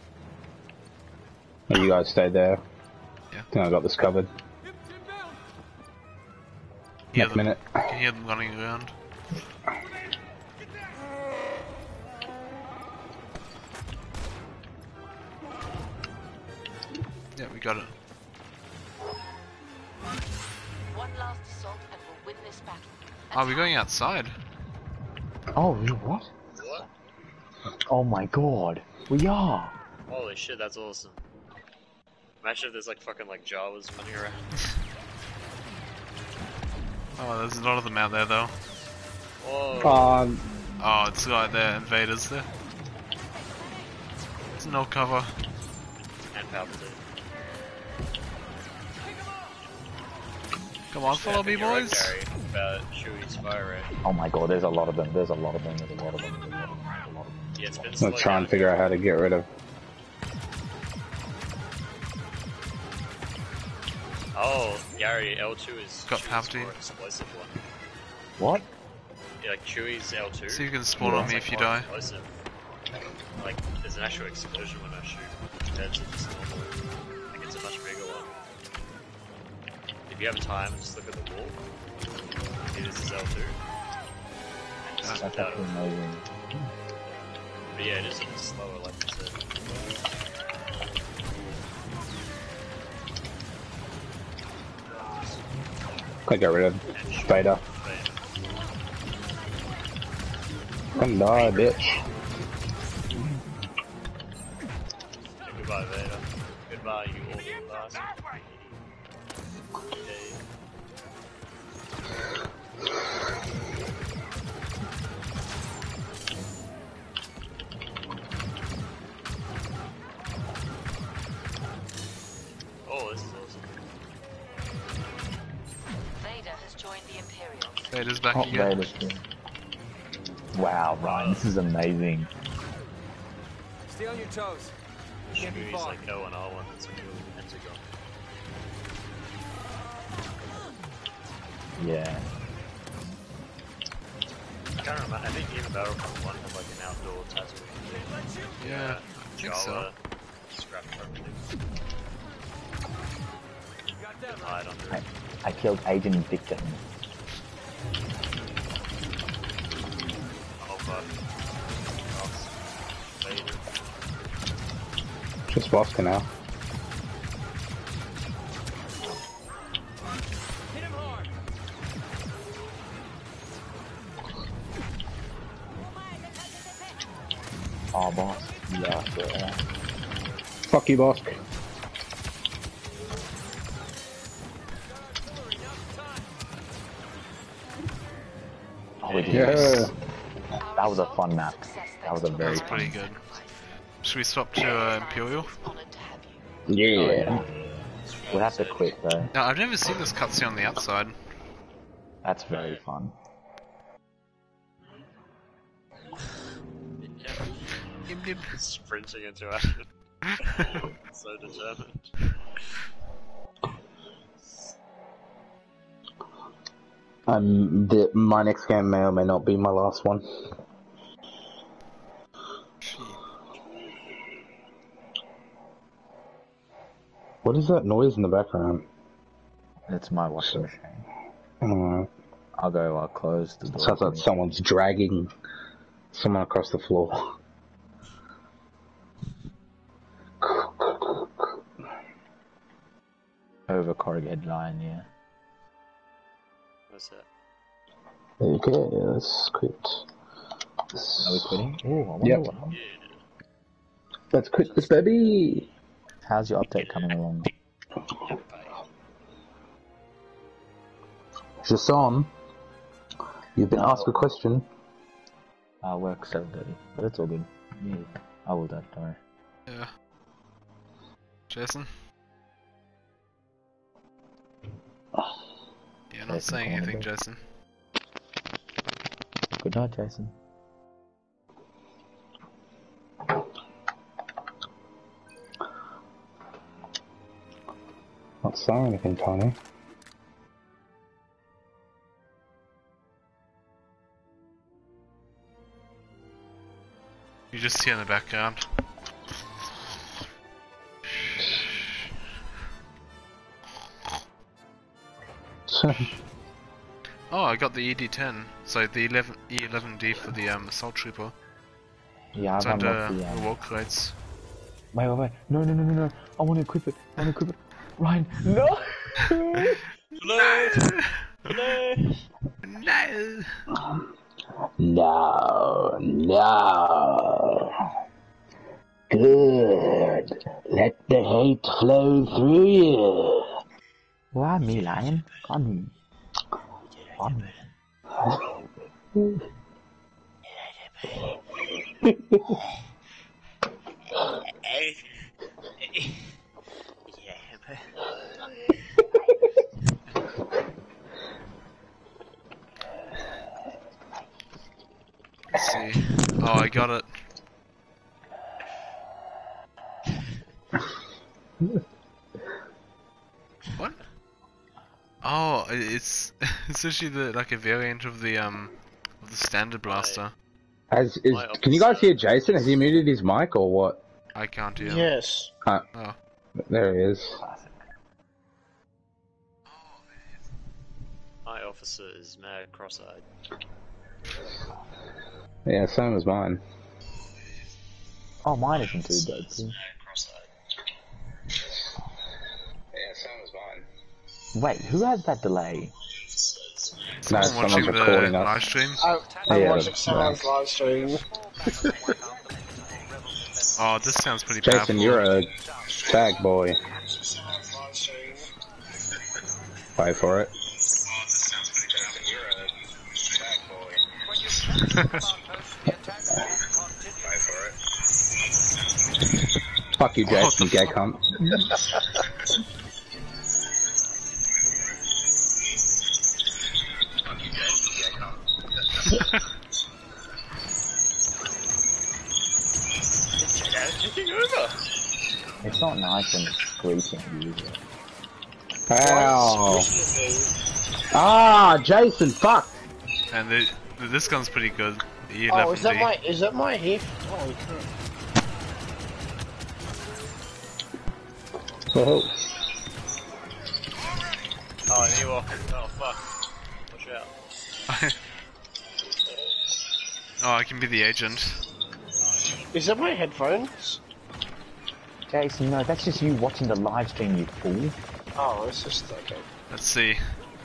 Oh, you guys stay there. Yeah. I think I got this covered. Hear Next them, minute. I can hear them running around. Yeah, we got it. One last assault and we'll win this battle. Are we going outside? Oh, you what? Oh my god. We are. Holy shit, that's awesome. Imagine if there's like fucking like Jawas running around. Oh, there's a lot of them out there though. Whoa. Um, Oh, it's right there, invaders there. There's no cover. And Palpatine. Come on, Yeah, follow I me, think you're right, boys. Gary, about Chewie's fire rate. Oh my god, there's a lot of them. There's a lot of them. There's a lot of them. There's a lot of them. There's a lot of them. Yeah, it's been I'm slowed gonna try and down. figure out how to get rid of. Oh, Gary, L two is Got Chewie's Palpatine. more explosive one. What? Yeah, like Chewie's L two. See if you can spawn on it's, me like, if you more die. Explosive. Like, there's an actual explosion when I shoot compared to just normal. Like, it's a much bigger one. If you have time, just look at the wall. It is L two. And just That's without actually it. amazing. But yeah, it is a bit slower, like you said. I get rid of Vader. Come die, bitch. Yeah, goodbye, Vader. Goodbye, you awful bastard. Okay. Oh, this is awesome. Vader has joined the Imperials. Vader's back Oh, again. Vader's here. Wow, Ryan, this is amazing. Stay on your toes. You can't be Chewie's far. like O and R one that's really Pentagon. Yeah. I can't remember. I think even Battlefront one had like an outdoor Tatooine thing. Yeah, I think so. Jawa scrapped everything. Could hide under I, it. I killed Agent Victor. Oh fuck. Ross. Vader. Just Bosca now. Hit him hard. Oh, boss. Yeah, yeah. Fuck you, Bosca. Oh, we did. Yeah. That was a fun map. That was a That very was fun. pretty good. Should we swap to uh, Imperial? Honored to have you. Yeah. We'll have to quit though. No, I've never seen this cutscene on the outside. That's very fun. Yeah. Sprinting into action. So determined. Um, the, my next game may or may not be my last one. What is that noise in the background? It's my washing machine. Uh, I'll go. I'll close the door. sounds like someone's dragging someone across the floor. Over corrugated line. Yeah. What's that? Okay, let's quit. Are we quitting? Oh, I wonder Yep. what happened. Yeah. Let's quit this, baby! How's your update coming along? Jason, you've been asked a question. I work seven thirty, but it's all good. Yeah, I will do that. Don't worry. Yeah. Jason? Yeah, not Jason saying calling anything, me. Jason. Good night, Jason. Not saying anything, Tony. You just hear in the background. Oh, I got the E D ten. So the eleven E eleven D for the um, assault trooper. Yeah, It's I've under unlocked the. Um... reward crates. Wait, wait, wait! No, no, no, no, no! I want to equip it. I want to equip it. Ryan, no! Hello! No! No, no. Good. Let the hate flow through you. Why me, lion? Come. Come. Let's see. Oh, I got it. What? Oh, it's it's actually the like a variant of the um of the standard blaster. Has, is, can you guys hear Jason? Has he muted his mic or what? I can't hear. Yes. Uh, Oh. There he is. My officer is mad cross-eyed. Yeah, same as mine. Oh, mine isn't too bad too. Yeah, same as mine. Wait, who has that delay? No, Someone someone's watching the recording us. live stream. I, I'm Yeah, watching that's someone's live stream. Oh, this sounds pretty Jason, powerful. you're a tag boy. Pay for it. Fuck you, Jason, gay cunt. Taking over. It's not nice and screeching usually. Ow. Ah, Jason, fuck. And the, the, this gun's pretty good. The E Oh, eleven is that D. my is that my hip? Holy crap! Oh. Oh, here you are. Oh, fuck. Watch out. Oh, I can be the agent. Is that my headphones? Jason, no, that's just you watching the live stream, you fool. Oh, it's just okay. Let's see.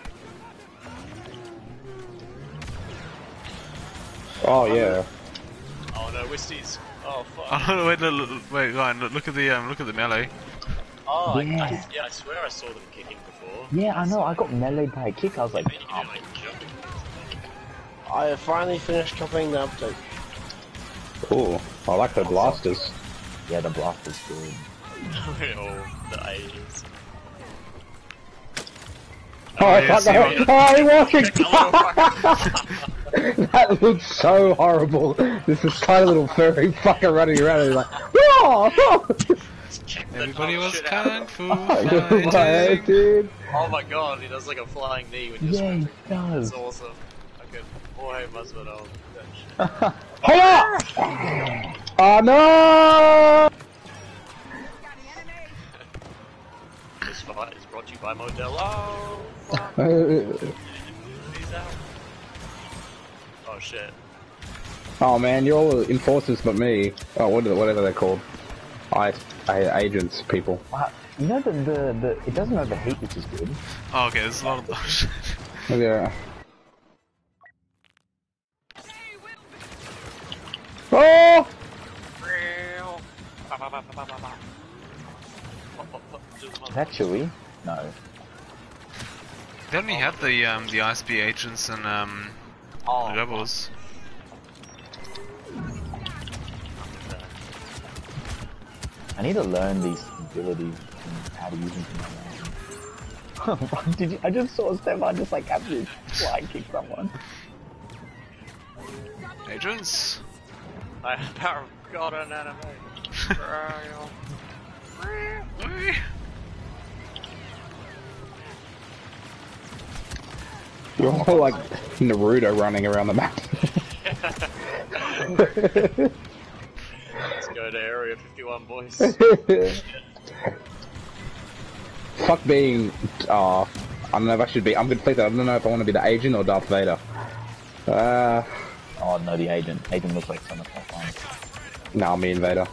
Oh, yeah. Oh no, Wisties. Oh fuck. Oh no, wait, look, look, wait, Ryan, look, look at the um, look at the melee. Oh, I, Yeah. I, yeah, I swear I saw them kicking before. Yeah, I know, I got meleeed by a kick, I was like, I bet you can do like jumping. I finally finished copying the update. Cool. I like the blasters. yeah, the blaster's good. Oh, the Asians. Oh, yeah, fuck, see oh, what- oh, I'm watching! Hello, That looks so horrible. There's this tiny little furry fucker running around and he's like, whoa! Everybody was kung fu Hey, fighting. dude. Oh my god, he does like a flying knee when you Yeah, he swim. does. It's awesome. Okay, Jorge Masvidal. That shit. Hold up! Oh no! This fight is brought to you by Modelo. Oh, fuck. He's out. Oh shit. Oh man, you're all enforcers but me. Oh, what are, whatever they're called. I, I agents, people. Wow. You know, the, the, the, it doesn't overheat, which is good. Oh, okay, there's a lot of those. Yeah. Oh! Is that chewy? No. They only have the um the I S B agents and um Oh, rebels. I need to learn these abilities and how to use them for my own. Did you, I just saw Stefan just like absolutely fly kick someone. Agents. I have got an anime. You're all like Naruto running around the map. Let's go to Area fifty-one, boys. Fuck being, uh, I don't know if I should be, I'm conflicted, I don't know if I want to be the agent or Darth Vader. Uh, Oh no, the agent. Agent looks like so much more fun. no, me and Vader.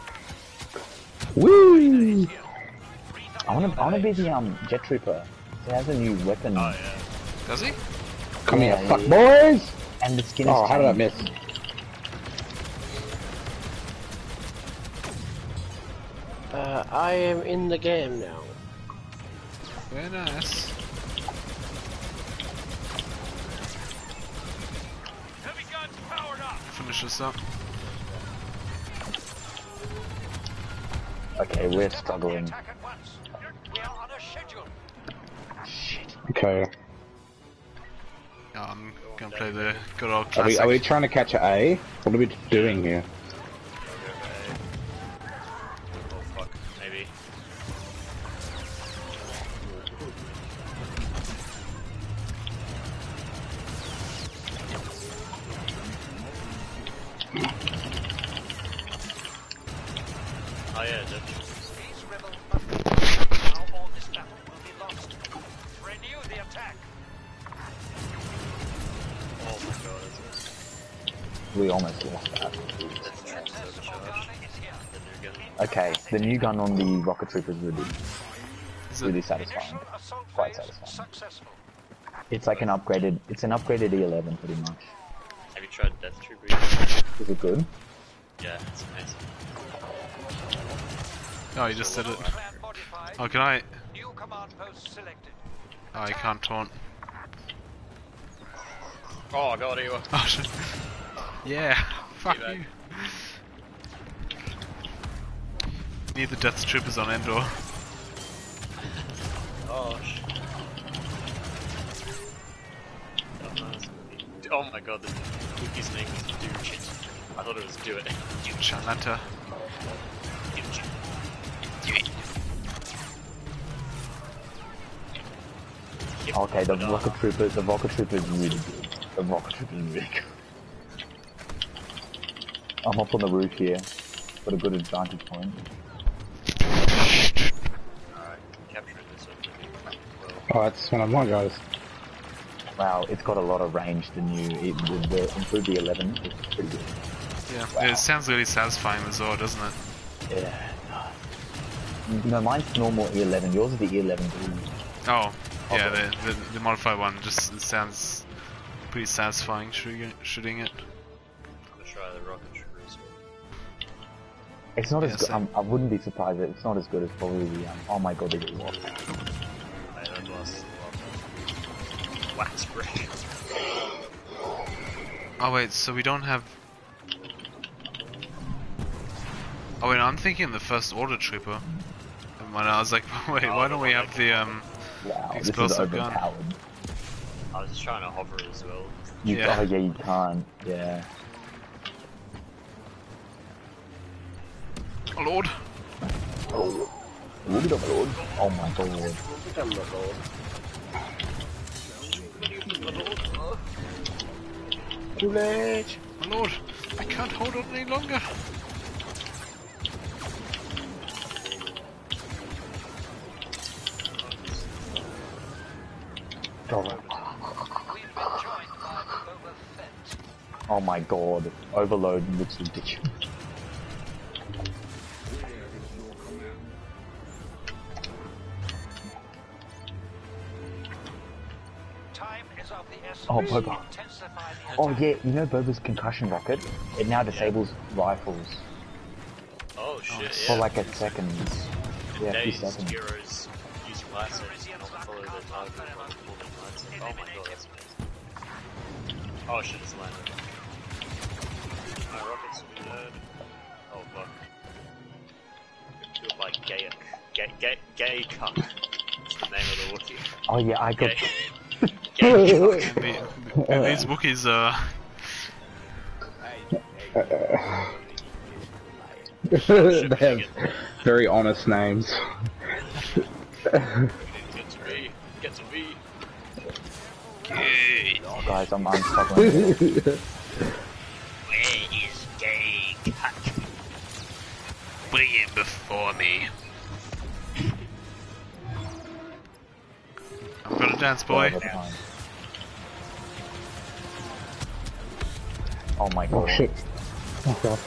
Woo! I wanna, I wanna be the um jet trooper. He has a new weapon. Oh yeah. Does he? Come Yeah, here, fuck yeah. boys! And the skin is Oh, how did I changed. miss? Uh, I am in the game now. Very nice. Heavy guns powered up. Finish this up. Okay, we're struggling. Attack at once. We are on a schedule. Okay. Yeah, I'm gonna play the good old Are classic. we, are we trying to catch an A? What are we doing here? Oh fuck, maybe. Oh yeah, definitely. These rebels must be now all this battle will be lost. Renew the attack. Oh my god, that's We almost lost that. that's true, so charged. The new gun. Okay, the new gun on the rocket trooper is really, Is it- really satisfying. Initial assault Quite phase satisfying. successful. It's like an upgraded, it's an upgraded E eleven pretty much. Have you tried Death Trooper yet? Is it good? Yeah, it's amazing. Oh, you just said it. Plan modified. Oh, can I? New command post selected. Oh, I can't taunt. Oh god, you. Oh shit. Yeah. Fuck Teabag. you. Need the Death Troopers on Endor. Oh shit. Oh, nice. Oh my god, the cookie's name was Dude. I thought it was Do It. Shanlanta. Okay, the rocket trooper, the rocket trooper is really good. The rocket trooper is really good. I'm up on the roof here. Got a good advantage point. Alright, capturing this one. Oh, that's one of my guys. Wow, it's got a lot of range. The new, it, the, the improved E eleven is pretty good. Yeah. Wow. It sounds really satisfying as well, doesn't it? Yeah. No, mine's normal E eleven. Yours is the E eleven blue. Oh. Yeah, Okay. the, the the modified one just it sounds pretty satisfying shooting shooting it. I'm gonna try the rocket trooper as well. It's not Yeah, as good. same. I'm, I wouldn't be surprised. If it's not as good as probably the. Um, oh my god, it is. Hey, that lasts a lot. Wax break. Oh wait, so we don't have. Oh wait, I'm thinking the first order trooper. And when I was like, wait, Oh, why the don't one we that have can- the um? Wow, this is Explosive gun. overpowered. I was just trying to hover as well. You, Yeah. Oh yeah, you can't. Yeah. Oh lord! Oh. Look at the lord. Oh my god. I'm not old. Too late. My lord! I can't hold on any longer. God. We've been joined by Boba Fett. Oh my god. Overload looks ridiculous. Time is of the essence. Oh, Boba. Intensify the Oh attack. yeah, you know Boba's concussion rocket? It now disables rifles Oh shit, yeah. for like a second. Yeah, a few Days, seconds. heroes using lightsabers and not follow their target while performing lightsaber. Oh my god, that's amazing. Oh shit, it's landed. My rockets will be dead. Oh fuck. Do it like Gayak. Gay, gay, gay cuck. That's the name of the Wookiee. Oh yeah, I got. Gay, gay cuck. And, the, and these Wookiees are. They have very honest names. Get to me. Get to me. Oh, guys, I'm, I'm struggling. Where is gay cuck? Bring him before me. I've got a dance boy. All the time. Oh my Oh god. shit. Oh god.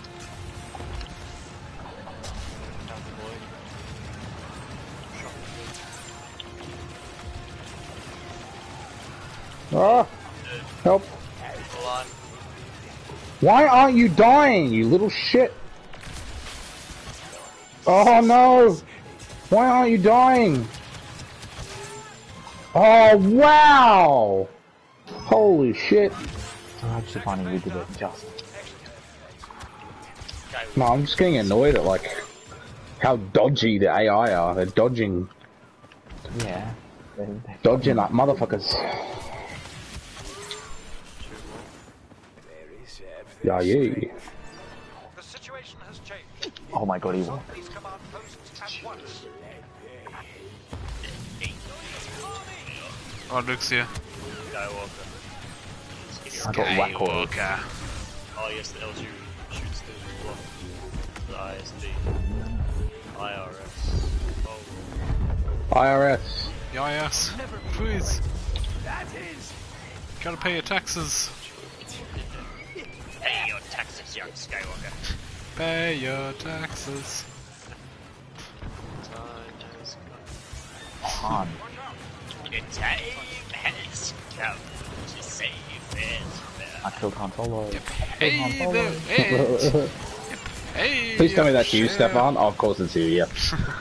Ah! Help! Hold on. Why aren't you dying, you little shit? Oh no! Why aren't you dying? Oh wow! Holy shit! I'm actually finding we did it just. Okay, No, I'm just getting annoyed at like how dodgy the A I are. They're dodging, Yeah. They- they dodging like motherfuckers. Yeah, yeah. The situation has changed. Oh my god, he won. These command posts at once. Oh, Luke's here. Skywalker. I got whack-a-mole. Skywalker. Oh yes, the L two shoots the block. The I S D. I R S. Oh. I R S. Yeah, yes. Please. Gotta pay your taxes. Pay your taxes, young Skywalker. Pay your taxes. Time has come. On. The time has come to save it. I killed Han Solo. Pay the rent. Pay Please tell me your that's you, share. Stefan. Oh, of course it's you, yeah.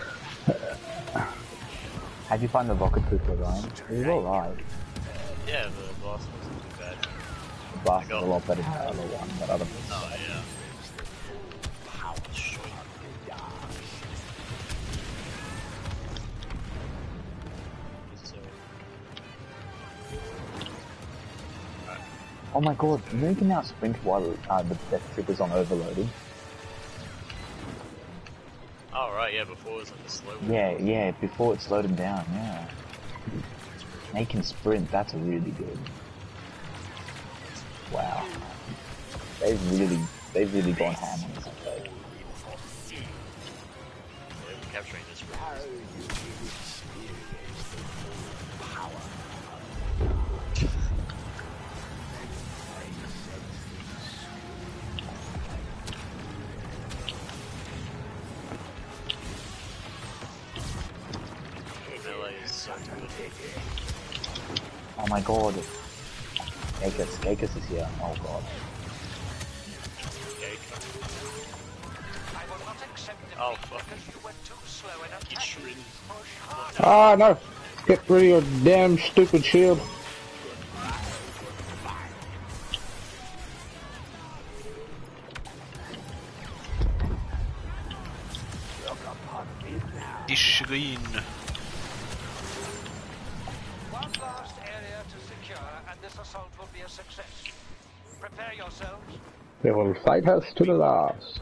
How'd you find the rocket trooper, Ryan? It was alright. Yeah, the boss wasn't too bad. The blast is a lot better than the other one, but other Oh yeah. Power shot. So, Oh my god, you know you can now sprint while uh, the Death Trooper's on overloading? oh right, yeah. Before it was like a slow one. Yeah, yeah, before it slowed him down, yeah. Now you can sprint, that's really good. Wow. They've really, they've really gone ham on this episode. Yeah, we're capturing this room. Melee is so good. Oh my god. Gakus, Gakus is here, oh god. Okay. I will not accept it Oh fuck. because you were too slow in Get attacking. shredded. Push harder. Ah, no. Get rid of your damn stupid shield. Die Schrien. One last area to secure, and this assault will be a success. Prepare yourselves. They will fight us to the last.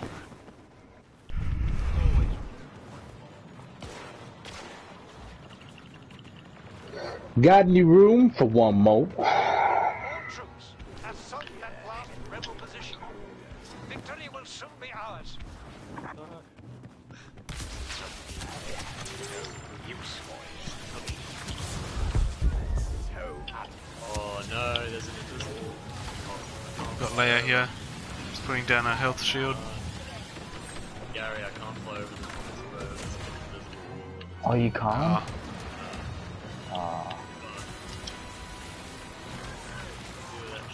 Got any room for one more? All troops, assault that last rebel position. Victory will soon be ours. Oh no, there's an invisible. Got Leia here. Just putting down her health shield. Gary, I can't fly over the top of the road. There's an invisible wall. Oh, you can't? Ah, Ah. Do that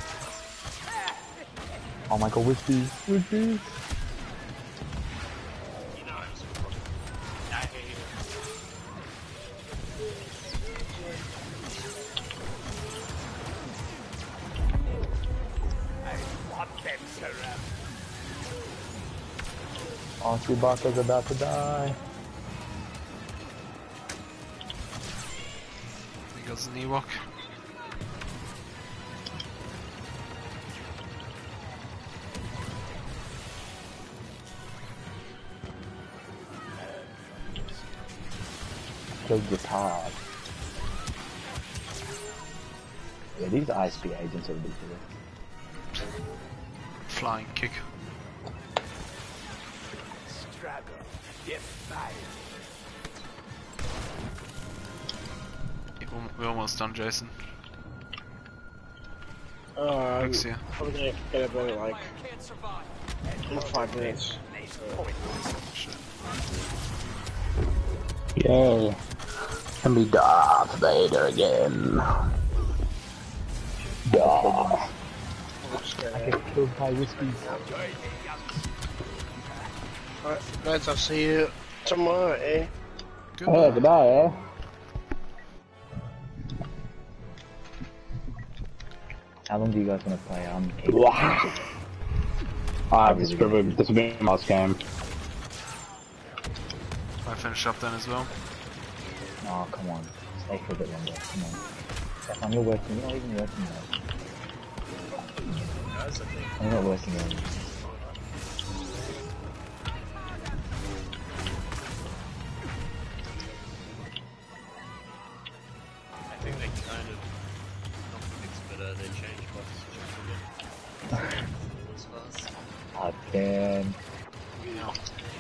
shit. Oh my god, Whispy, Whispy. You know, I'm super fucking. Nah, here, here. Oh, Chewbacca's about to die. he goes an Ewok. Killed retard. Yeah, these I S B agents are ridiculous. Flying kick. Yeah, we're- we're almost done, Jason. Uh, Luke's here. probably gonna get about like Can't survive. in five minutes. Shit. Yay. Let me Darth Vader again. Darth. I get killed by Whispy. Alright, guys, I'll see you tomorrow, eh? Oh, goodbye, eh? How long do you guys want to play? Um, Wow. Ah, this has been this has been my last game. I finish up then as well. Oh, come on. Stay for a bit longer. Come on. Stefan, you're working. You're not even working now. Guys, I think. You're not working now. I think they kind of not fixed, but uh, they changed buttons again. As fast. I can. Yeah.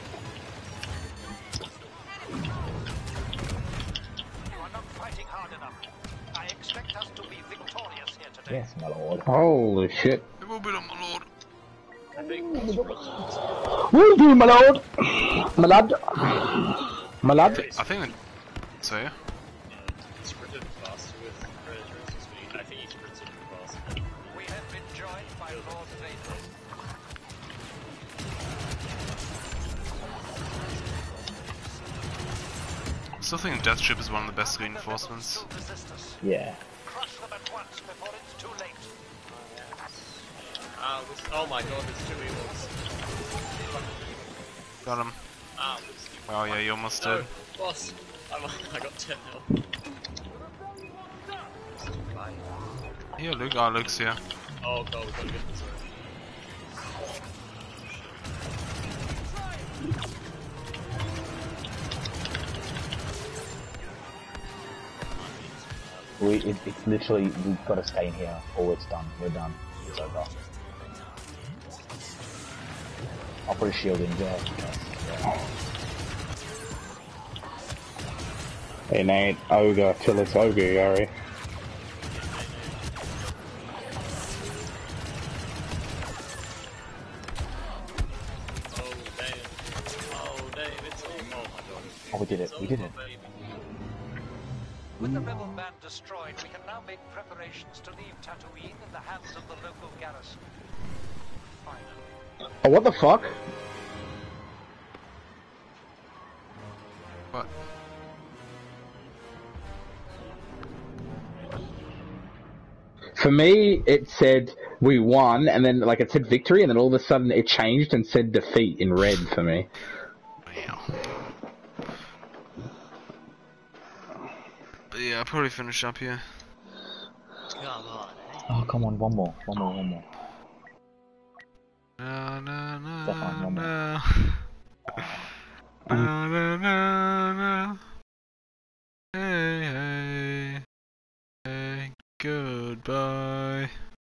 You are not fighting hard enough. I expect us to be victorious here today. Yes, my lord. Holy shit. It will be done, my lord. I think that's right. Will do, my lord. My lad. My lad. I think that... So yeah. Sprinted faster with Predators. I think he sprints super fast. We have been joined by Lord Vader. I still think Death Ship is one of the best reinforcements. Still resist us. Yeah. Crush them at once before it's too late. Ah, this, oh my god, there's two evils. Got him. Ah, this Oh yeah, you almost no, did. boss. I'm, I got ten nil. Here, Luke. Oh, Luke's here. Oh god, we gotta get this right. We, it, it's literally, we've got to stay in here, or it's done. We're done. It's over. I'll put a shield in there. It ain't ogre till it's ogre, Yari. Oh damn. Oh damn, it's all. Oh my god. Oh, we did it. It's We did it. over, baby. With the rebel band destroyed, we can now make preparations to leave Tatooine in the hands of the local garrison. Finally. Oh, what the fuck? What? For me, it said we won, and then like it said victory, and then all of a sudden it changed and said defeat in red for me. Wow. But yeah, I'll probably finish up here. Come on, eh? Oh, come on, one more. One more, one more. No, no, no, Stefan, one more. no. No, no, no, no. Hey, hey, hey, goodbye.